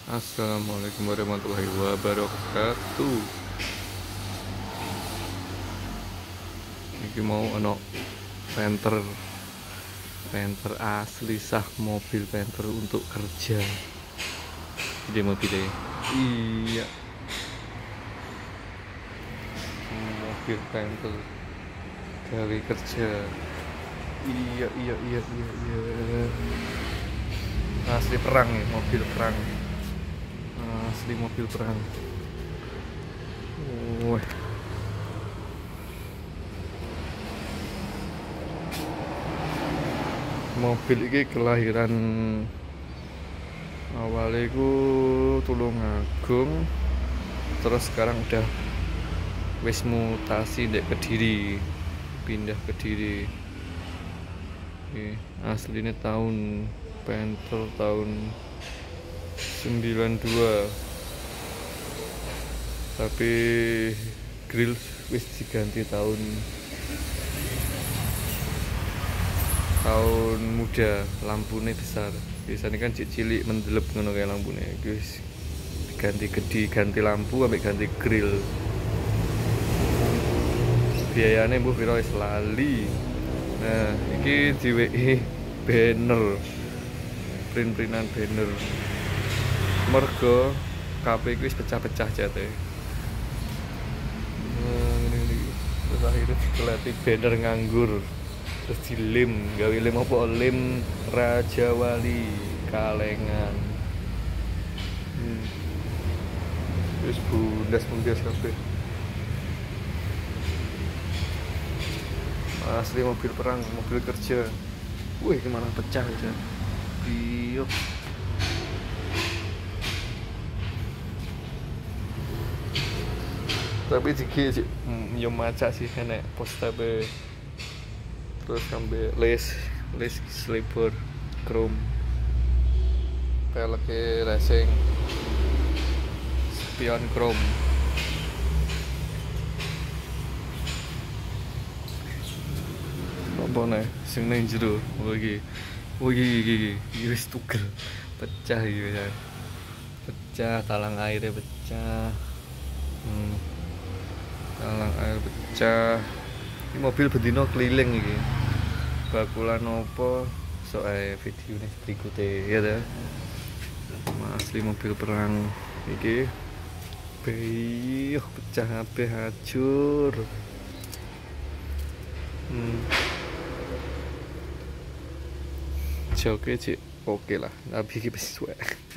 Assalamualaikum warahmatullahi wabarakatuh. Iki mau ono penter asli sah, mobil penter untuk kerja. Ini mobilnya. Iya, mobil penter gawe kerja. Iya. Asli perang ya, mobil perang. Asli mobil perang. Wah. Mobil ini kelahiran awalnya ku Tulungagung, terus sekarang udah wis mutasi ndek Kediri, pindah Kediri. Aslinya tahun Panther tahun 92, tapi grill wis diganti tahun muda, lampunya besar. Biasanya kan cilik mendelep ngono kayak lampunya. Guys, diganti gede, ganti lampu sampai ganti grill. Biayanya mbuh piro wis lali. Nah, iki diwehi banner. Print-printan banner. Mergo kabeh iki wis pecah-pecah jate. Ini terus akhirnya dikeleti banner nganggur. Terus dilem, gawe lem apa? Lem Raja Wali Kalengan. Terus bundas kabeh. Asli mobil perang, mobil kerja. Wih, gimana pecah aja. Biok. Tapi dikit yo maca sih enek postabe. Terus sampai les sliper chrome, peleknya racing, spion chrome. Apa nih sing nang jero iki wis tugel pecah iki ya. Pecah, talang airnya pecah. Talang air pecah. Ini mobil bedino keliling iki. Bakulan opo soal video nih berikutnya ya dah. Asli mobil perang iki. Beuh pecah kabeh hancur. Joke cik oke lah, tapi iki wis suwe.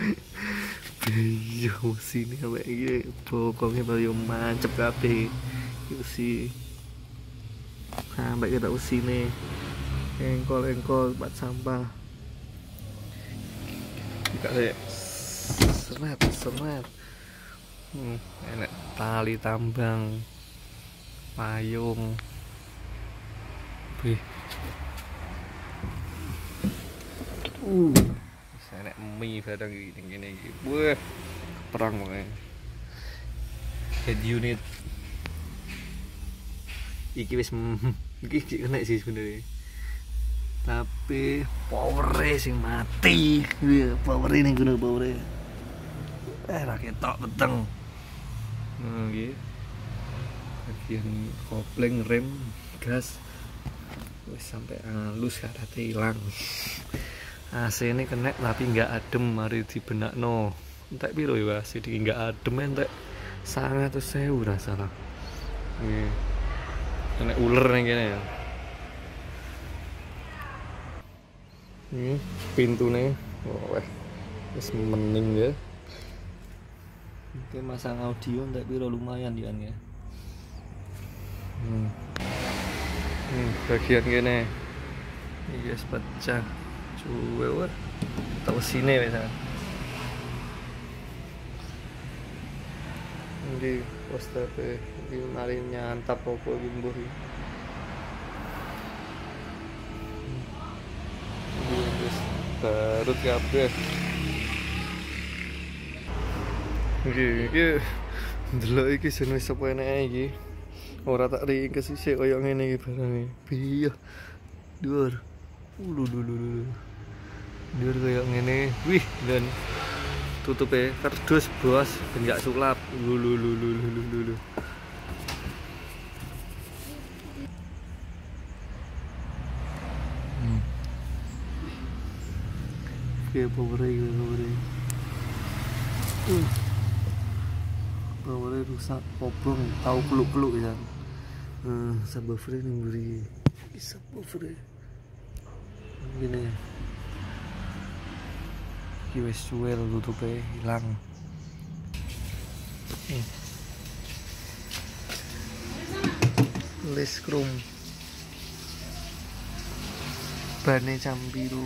Beuh sini awake iki pokoknya bayo mancep kabeh. Iki sih sampai kita usine engkol buat sampah kayak seret enak tali tambang payung enak mie kadang gini wah perang banget. Head unit iki wis iki kena sih sebenarnya, tapi power sing mati. Power ning guna power raket tok beteng. Nggih, bagian kopling, rem, gas wis sampai halus karate hilang. AC ini kena tapi nggak adem, mari dibenakno entek piro ya AC iki nggak adem entek 100.000 rasalah. Kena ular nih kayaknya ya. Ini pintunya, wah, wis mening ya. Oke, masang audio ndak piro lumayan ya. Bagian gini, ini guys pecah, cuy, tahu sini misalnya. Ini poster ini mari nyantap apa gimbuh. Barut kabeh. Iki ndelok iki jenenge sapa enake iki. Ora tak ringkes sik koyo ngene iki barang. Piye. Dhuwur. Dhuwur koyo ngene. Wih, dan tutupnya kardus bos, ben gak sulap. Lu. Oke, powernya. Powernya rusak, kobong, tahu peluk-peluk ya. Subwoofer ini beri, subwoofer gini. Wes suwe tutupnya hilang. Les krum. Bane cambiru.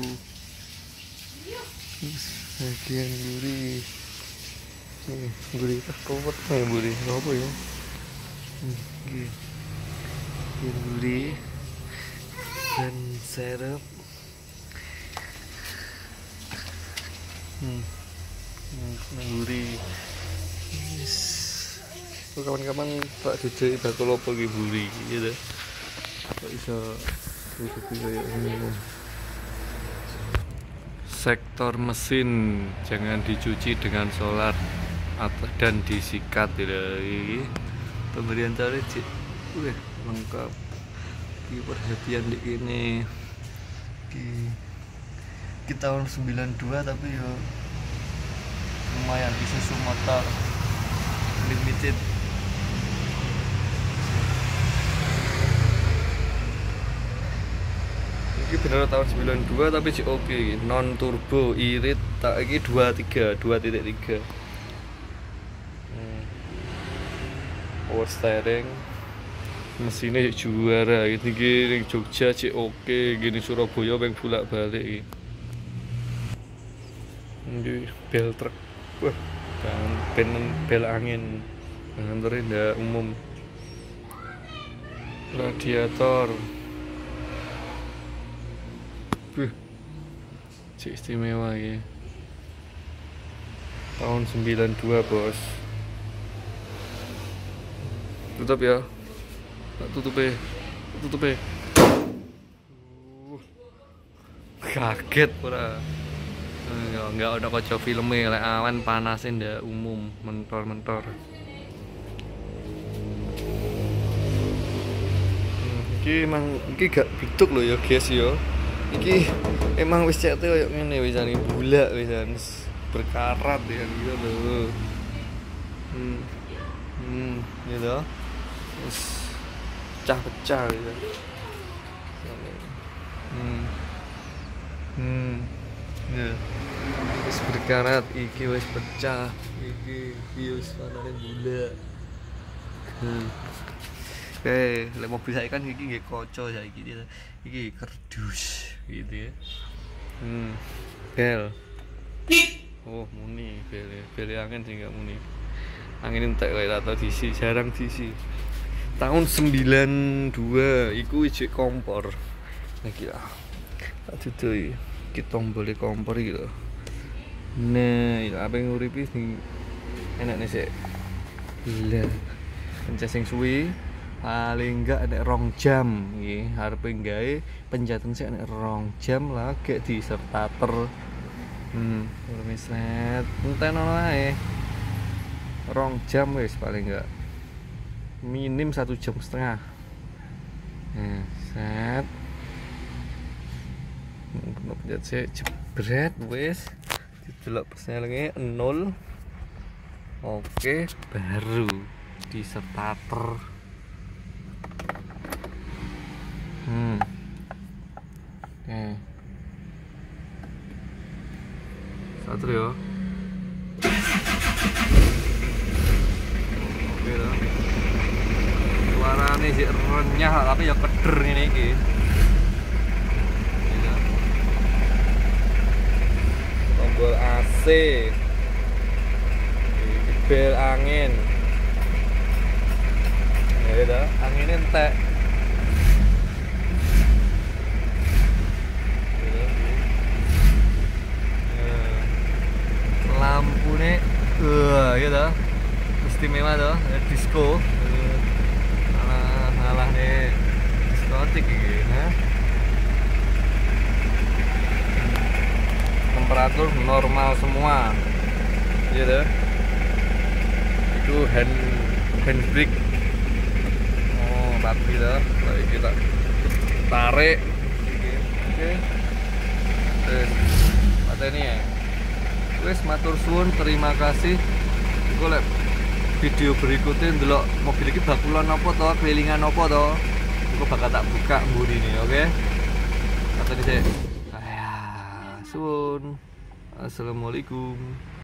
Bagian gurih. Gurih kowet ya gurih. Apa ya? Bagian gurih dan serep. Gurih. Yes. Kawan-kawan tak jejak bakal apa ki buri gitu. Kok iso tutupi kayak ini. Sektor mesin jangan dicuci dengan solar dan disikat ya. Pemberian cara cik lengkap. Di perhatian di ini di tahun 92 tapi ya lumayan Isuzu motor limited. Ini bener tahun 92 tapi sih oke, non turbo irit tak iki 2.3. Power steering, mesinnya juara gitu gini. Jogja sih oke, gini Surabaya pengen bolak balik gitu. Ini bel truk, wah, bel angin, nganterin ndak umum. Radiator. Cik istimewa ya. Tahun 92 bos. Tutup ya. Tutup. Kaget ora. Enggak ada kaca filmnya lek awan panasin ndak umum mentor. Iki emang iki gak bituk loh ya guys ya. Iki emang wis cete koyo ngene wisane bulak wisan berkarat ya gitu lho. Gitu. Wis pecah gitu. Ya. Wis berkarat iki wis pecah. Iki wis warnane bulak. Lek mobil saya kan iki nggih kaca saiki iki kardus gitu ya. Bel. Oh, muni bel angin sih enggak muni. Angin entek kowe ora tau diisi, jarang diisi. Tahun 92 iku ijik kompor. Iki lah. Tak duduk iki tombol kompor iki lho. Nah, apa yang nguripi sing enakne sik. Lah. Pencet sing suwi paling enggak ada 2 jam nggih, arepe gawe penjatan sik nek 2 jam lah gek di starter. Mislet enteno ae. 2 jam wis paling enggak. Minim 1,5 jam. Set. Penjat sik jebret wis. Didelok perselenge 0. Oke, baru di starter. Oke. Satu ya. Oke dah. Suarane sih renyah tapi ya keder ngene iki. Tombol AC. Bel angin. Ya dah, angin entek. Lampune gitu. Istimewa tuh, disco. Alah nih diskotik iki, nah. Temperatur normal semua. Iya dah. Itu handbrake. Oh, rapi dah. Baik kita tarik. Oke. Terus mata ini ya. Wes matur suwun, terima kasih. Iku lek video berikutnya ndelok mobil iki bakulan apa to, kelilingan apa to. Iku bakal tak buka mburine, oke? Kata dhisik. Suwun. Assalamualaikum.